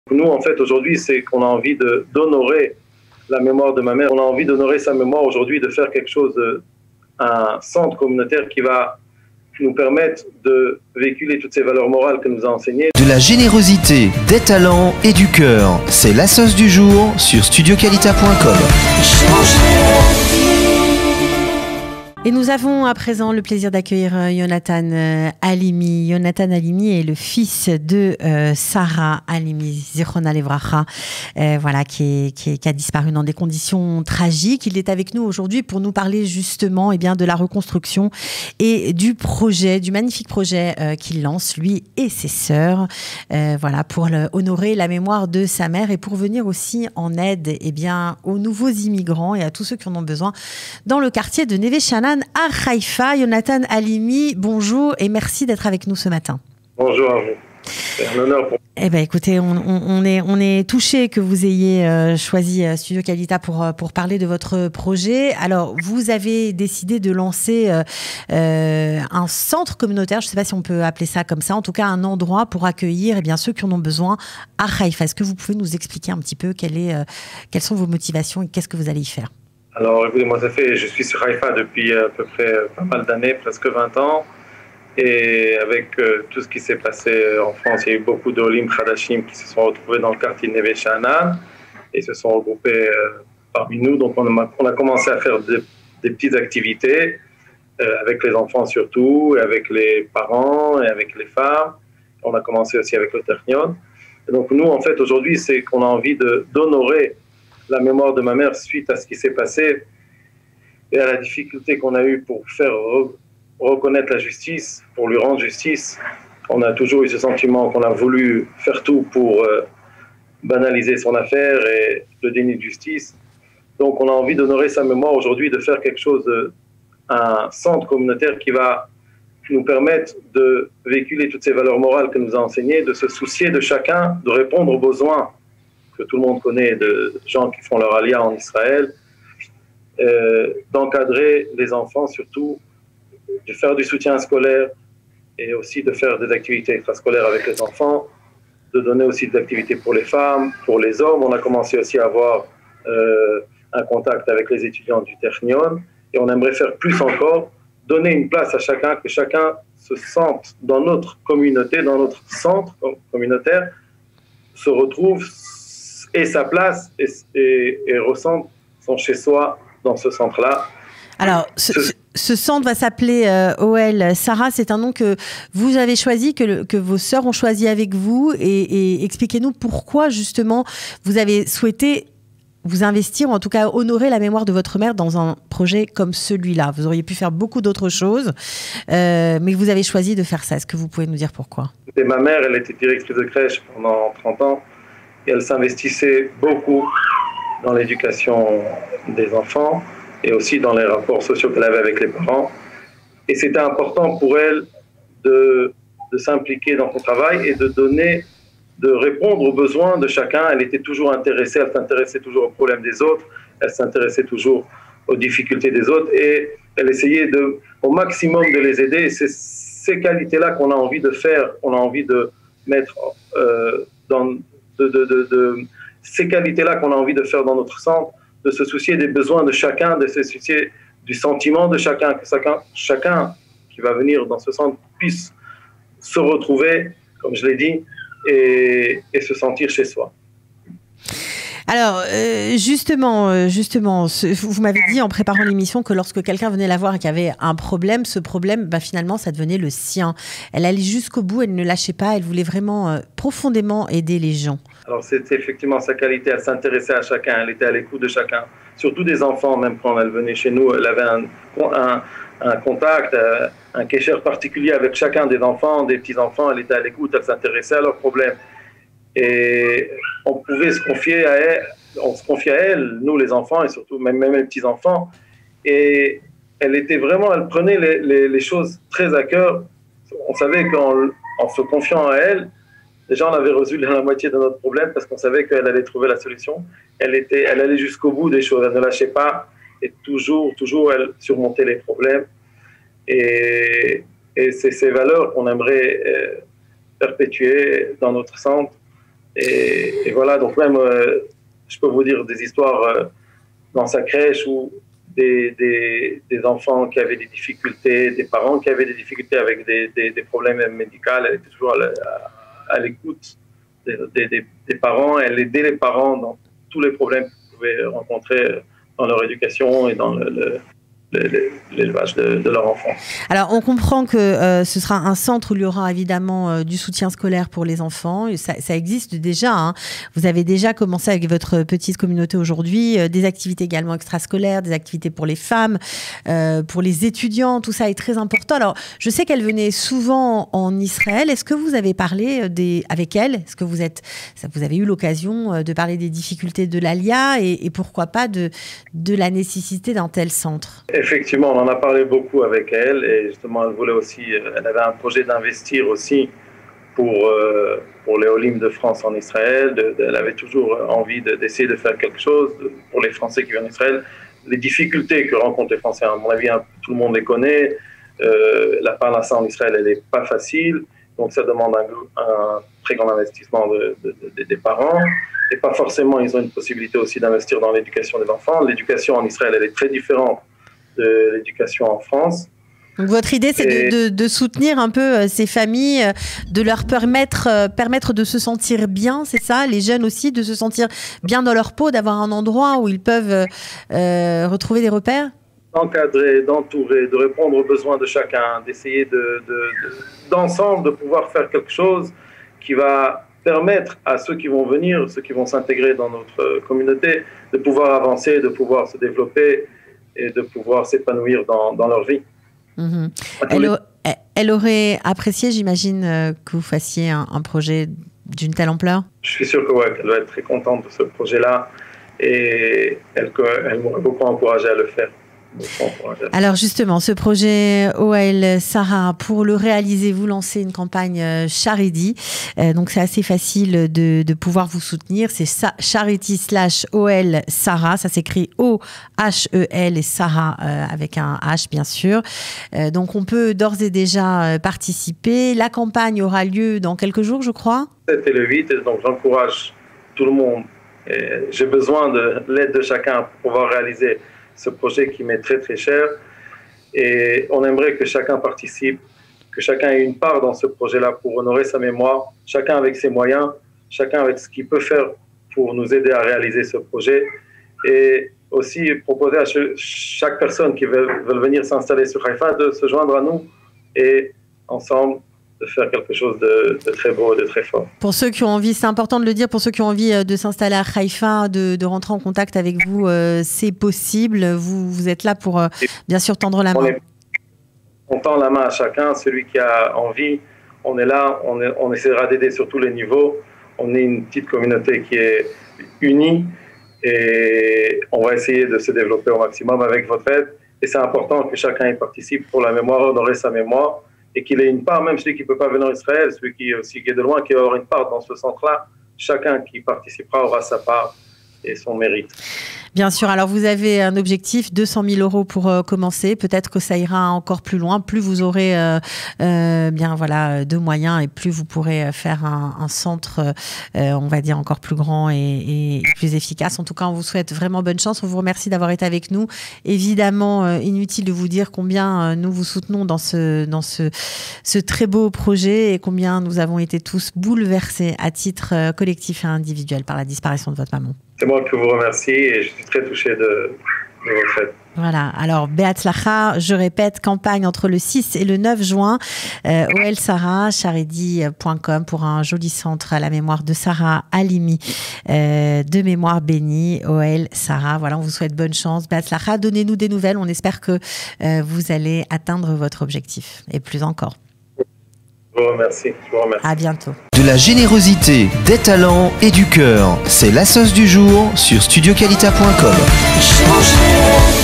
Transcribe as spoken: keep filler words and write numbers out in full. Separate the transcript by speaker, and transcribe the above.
Speaker 1: Nous, en fait, aujourd'hui, c'est qu'on a envie d'honorer la mémoire de ma mère. On a envie d'honorer sa mémoire aujourd'hui, de faire quelque chose, un centre communautaire qui va nous permettre de véhiculer toutes ces valeurs morales que nous a enseignées.
Speaker 2: De la générosité, des talents et du cœur. C'est la sauce du jour sur studio qualita point com.
Speaker 3: Et nous avons à présent le plaisir d'accueillir Yonatan Halimi. Yonatan Halimi est le fils de euh, Sarah Halimi, Zichronah Levracha, euh, voilà, qui, est, qui, est, qui a disparu dans des conditions tragiques. Il est avec nous aujourd'hui pour nous parler justement eh bien, de la reconstruction et du projet, du magnifique projet euh, qu'il lance, lui et ses sœurs, euh, voilà, pour le, honorer la mémoire de sa mère et pour venir aussi en aide eh bien, aux nouveaux immigrants et à tous ceux qui en ont besoin dans le quartier de Neve Sha'anan à Haïfa. Yonatan Halimi, bonjour et merci d'être avec nous ce matin.
Speaker 1: Bonjour à vous. C'est un honneur pour
Speaker 3: Eh ben, écoutez, on, on, on est, on est touché que vous ayez euh, choisi euh, Studio Qualita pour, pour parler de votre projet. Alors, vous avez décidé de lancer euh, euh, un centre communautaire, je ne sais pas si on peut appeler ça comme ça, en tout cas un endroit pour accueillir eh bien, ceux qui en ont besoin à Haïfa. Est-ce que vous pouvez nous expliquer un petit peu quelle est, euh, quelles sont vos motivations et qu'est-ce que vous allez y faire?
Speaker 1: Alors, écoutez, moi, ça fait, je suis sur Haïfa depuis à peu près pas mal d'années, presque vingt ans. Et avec euh, tout ce qui s'est passé en France, il y a eu beaucoup d'Olim Khadashim qui se sont retrouvés dans le quartier de Neve Sha'anan et se sont regroupés euh, parmi nous. Donc, on a, on a commencé à faire de, des petites activités euh, avec les enfants surtout, et avec les parents et avec les femmes. On a commencé aussi avec le Technion. Et donc, nous, en fait, aujourd'hui, c'est qu'on a envie d'honorer la mémoire de ma mère suite à ce qui s'est passé et à la difficulté qu'on a eue pour faire re reconnaître la justice, pour lui rendre justice. On a toujours eu ce sentiment qu'on a voulu faire tout pour euh, banaliser son affaire et le déni de justice. Donc on a envie d'honorer sa mémoire aujourd'hui, de faire quelque chose, de, un centre communautaire qui va nous permettre de véhiculer toutes ces valeurs morales que nous a enseignées, de se soucier de chacun, de répondre aux besoins que tout le monde connaît de gens qui font leur alia en Israël, euh, d'encadrer les enfants surtout, de faire du soutien scolaire et aussi de faire des activités extrascolaires avec les enfants, de donner aussi des activités pour les femmes, pour les hommes. On a commencé aussi à avoir euh, un contact avec les étudiants du Technion et on aimerait faire plus encore, donner une place à chacun, que chacun se sente dans notre communauté, dans notre centre communautaire, se retrouve et sa place et, et, et ressent son chez-soi dans ce centre-là.
Speaker 3: Alors, ce, ce, ce centre va s'appeler euh, O L Sarah, c'est un nom que vous avez choisi, que, le, que vos sœurs ont choisi avec vous et, et expliquez-nous pourquoi justement vous avez souhaité vous investir, ou en tout cas honorer la mémoire de votre mère dans un projet comme celui-là. Vous auriez pu faire beaucoup d'autres choses, euh, mais vous avez choisi de faire ça. Est-ce que vous pouvez nous dire pourquoi?
Speaker 1: Et ma mère, elle était directrice de crèche pendant trente ans et elle s'investissait beaucoup dans l'éducation des enfants et aussi dans les rapports sociaux qu'elle avait avec les parents. Et c'était important pour elle de, de s'impliquer dans son travail et de donner, de répondre aux besoins de chacun. Elle était toujours intéressée, elle s'intéressait toujours aux problèmes des autres, elle s'intéressait toujours aux difficultés des autres et elle essayait de, au maximum de les aider. Et c'est ces qualités-là qu'on a envie de faire, on a envie de mettre euh, dans... De, de, de, de, ces qualités-là qu'on a envie de faire dans notre centre, de se soucier des besoins de chacun, de se soucier du sentiment de chacun, que chacun, chacun qui va venir dans ce centre puisse se retrouver, comme je l'ai dit, et, et se sentir chez soi.
Speaker 3: Alors, euh, justement, justement, ce, vous m'avez dit en préparant l'émission que lorsque quelqu'un venait la voir et qu'il y avait un problème, ce problème, bah, finalement, ça devenait le sien. Elle allait jusqu'au bout, elle ne lâchait pas, elle voulait vraiment euh, profondément aider les gens.
Speaker 1: Alors, c'était effectivement sa qualité, elle s'intéressait à chacun, elle était à l'écoute de chacun, surtout des enfants, même quand elle venait chez nous, elle avait un, un, un contact, un kécher particulier avec chacun des enfants, des petits-enfants, elle était à l'écoute, elle s'intéressait à leurs problèmes. Et on pouvait se confier à elle, on se confiait à elle, nous les enfants et surtout même, même les petits-enfants. Et elle était vraiment, elle prenait les, les, les choses très à cœur. On savait qu'en en se confiant à elle, déjà on avait résolu la moitié de notre problème parce qu'on savait qu'elle allait trouver la solution. Elle, était, elle allait jusqu'au bout des choses, elle ne lâchait pas et toujours, toujours elle surmontait les problèmes. Et, et c'est ces valeurs qu'on aimerait euh, perpétuer dans notre centre Et, et voilà, donc même, euh, je peux vous dire des histoires euh, dans sa crèche où des, des, des enfants qui avaient des difficultés, des parents qui avaient des difficultés avec des, des, des problèmes médicaux, elle était toujours à, à, à l'écoute des, des, des parents, elle aidait les parents dans tous les problèmes qu'ils pouvaient rencontrer dans leur éducation et dans le, le l'élevage de, de leurs enfants.
Speaker 3: Alors, on comprend que euh, ce sera un centre où il y aura évidemment euh, du soutien scolaire pour les enfants. Ça, ça existe déjà. Hein. Vous avez déjà commencé avec votre petite communauté aujourd'hui, euh, des activités également extrascolaires, des activités pour les femmes, euh, pour les étudiants. Tout ça est très important. Alors, je sais qu'elle venait souvent en Israël. Est-ce que vous avez parlé des, avec elle? Est-ce que vous, êtes, vous avez eu l'occasion de parler des difficultés de l'Alia et, et pourquoi pas de, de la nécessité d'un tel centre?
Speaker 1: Effectivement, on en a parlé beaucoup avec elle et justement, elle voulait aussi, elle avait un projet d'investir aussi pour, euh, pour les Olim de France en Israël. De, de, elle avait toujours envie de, d'essayer de faire quelque chose de, pour les Français qui viennent en Israël. Les difficultés que rencontrent les Français, à mon avis, hein, tout le monde les connaît. Euh, la parnassa en Israël, elle n'est pas facile, donc ça demande un, un très grand investissement de, de, de, des parents. Et pas forcément, ils ont une possibilité aussi d'investir dans l'éducation des enfants. L'éducation en Israël, elle est très différente de l'éducation en France.
Speaker 3: Donc votre idée, c'est et... de, de, de soutenir un peu ces familles, de leur permettre, permettre de se sentir bien, c'est ça? Les jeunes aussi, de se sentir bien dans leur peau, d'avoir un endroit où ils peuvent euh, retrouver des repères?
Speaker 1: D'encadrer, d'entourer, de répondre aux besoins de chacun, d'essayer de, de, de, d'ensemble de pouvoir faire quelque chose qui va permettre à ceux qui vont venir, ceux qui vont s'intégrer dans notre communauté, de pouvoir avancer, de pouvoir se développer et de pouvoir s'épanouir dans, dans leur vie.
Speaker 3: Mmh. Elle, a, elle aurait apprécié, j'imagine, que vous fassiez un, un projet d'une telle ampleur?
Speaker 1: Je suis sûr que ouais, qu'elle doit être très contente de ce projet-là et elle, elle m'aurait beaucoup encouragé à le faire.
Speaker 3: Alors justement, ce projet Ohel Sarah, pour le réaliser, vous lancez une campagne Charity. Euh, donc c'est assez facile de, de pouvoir vous soutenir. C'est Charity slash Ohel Sarah. Ça s'écrit O H E L et Sarah euh, avec un H bien sûr. Euh, donc on peut d'ores et déjà participer. La campagne aura lieu dans quelques jours, je crois.
Speaker 1: C'était le huit, donc j'encourage tout le monde. J'ai besoin de l'aide de chacun pour pouvoir réaliser ce projet qui m'est très très cher et on aimerait que chacun participe, que chacun ait une part dans ce projet-là pour honorer sa mémoire, chacun avec ses moyens, chacun avec ce qu'il peut faire pour nous aider à réaliser ce projet et aussi proposer à chaque personne qui veut, veut venir s'installer sur Haïfa de se joindre à nous et ensemble de faire quelque chose de, de très beau, de très fort.
Speaker 3: Pour ceux qui ont envie, c'est important de le dire, pour ceux qui ont envie de s'installer à Haïfa, de, de rentrer en contact avec vous, euh, c'est possible. Vous, vous êtes là pour, euh, bien sûr, tendre la main.
Speaker 1: On, est, on tend la main à chacun, celui qui a envie. On est là, on, est, on essaiera d'aider sur tous les niveaux. On est une petite communauté qui est unie et on va essayer de se développer au maximum avec votre aide. Et c'est important que chacun y participe pour la mémoire, honorer sa mémoire. Et qu'il ait une part, même celui qui ne peut pas venir en Israël, celui qui, aussi, qui est de loin, qui aura une part dans ce centre-là, chacun qui participera aura sa part et son mérite.
Speaker 3: Bien sûr, alors vous avez un objectif, deux cent mille euros pour euh, commencer, peut-être que ça ira encore plus loin, plus vous aurez euh, euh, bien, voilà, de moyens et plus vous pourrez faire un, un centre, euh, on va dire, encore plus grand et, et plus efficace. En tout cas, on vous souhaite vraiment bonne chance, on vous remercie d'avoir été avec nous. Évidemment, euh, inutile de vous dire combien euh, nous vous soutenons dans, ce, dans ce, ce très beau projet et combien nous avons été tous bouleversés à titre euh, collectif et individuel par la disparition de votre maman.
Speaker 1: C'est moi qui vous remercie et je suis très touché de, de votre aide.
Speaker 3: Voilà, alors Beatzlacha, je répète, campagne entre le six et le neuf juin, euh, Ohel Sarah, charity point com pour un joli centre à la mémoire de Sarah Halimi, euh, de mémoire bénie, Ohel Sarah. Voilà, on vous souhaite bonne chance. Beatzlacha, donnez-nous des nouvelles, on espère que euh, vous allez atteindre votre objectif et plus encore.
Speaker 1: Je vous remercie. Je vous remercie.
Speaker 3: À bientôt.
Speaker 2: De la générosité, des talents et du cœur, c'est la sauce du jour sur studio qualita point com.